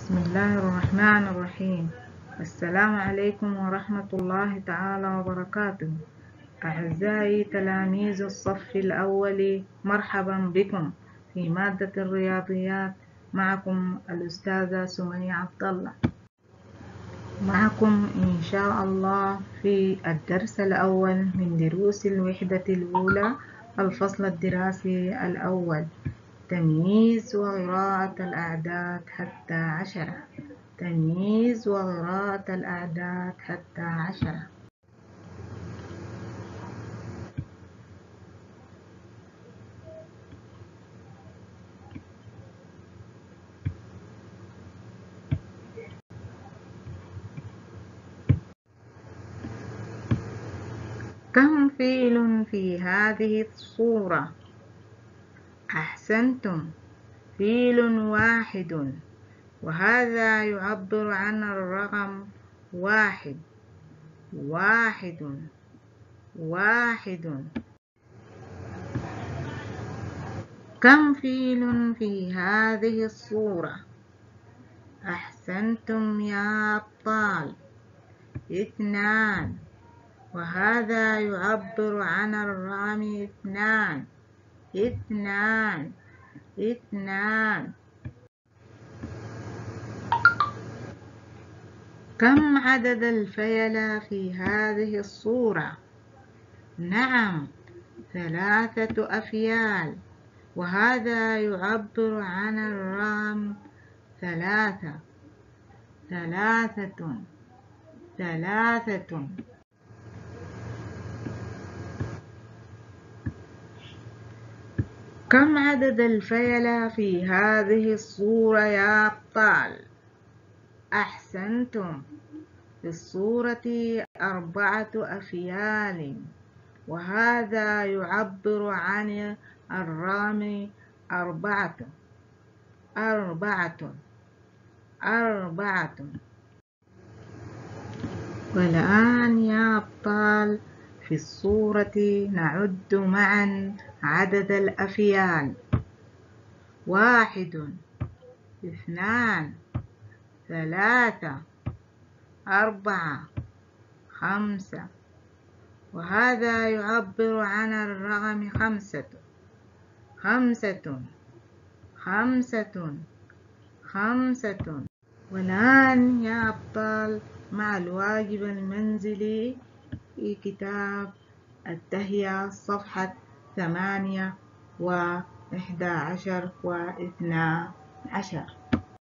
بسم الله الرحمن الرحيم. السلام عليكم ورحمة الله تعالى وبركاته. أعزائي تلاميذ الصف الأول، مرحبا بكم في مادة الرياضيات. معكم الأستاذة سمية عبد الله، معكم إن شاء الله في الدرس الأول من دروس الوحدة الأولى، الفصل الدراسي الأول، تمييز وقراءة الأعداد حتى 10. تمييز وقراءة الأعداد حتى 10. كم فيل في هذه الصورة؟ أحسنتم، فيل واحد، وهذا يعبر عن الرقم واحد. واحد واحد. كم فيل في هذه الصورة؟ أحسنتم يا أبطال، 2، وهذا يعبر عن الرقم 2. 2 2. كم عدد الفيلة في هذه الصورة؟ نعم، 3 أفيال، وهذا يعبر عن الرقم 3. 3. كم عدد الفيلة في هذه الصورة يا أبطال؟ أحسنتم، في الصورة 4 أفيال، وهذا يعبر عن الرقم 4. 4. والآن يا أبطال، في الصورة نعد معا عدد الأفيال: 1 2 3 4 5، وهذا يعبر عن الرقم 5. 5 5. والآن يا أبطال، مع الواجب المنزلي في كتاب التهيئة صفحة 8 و11 و12.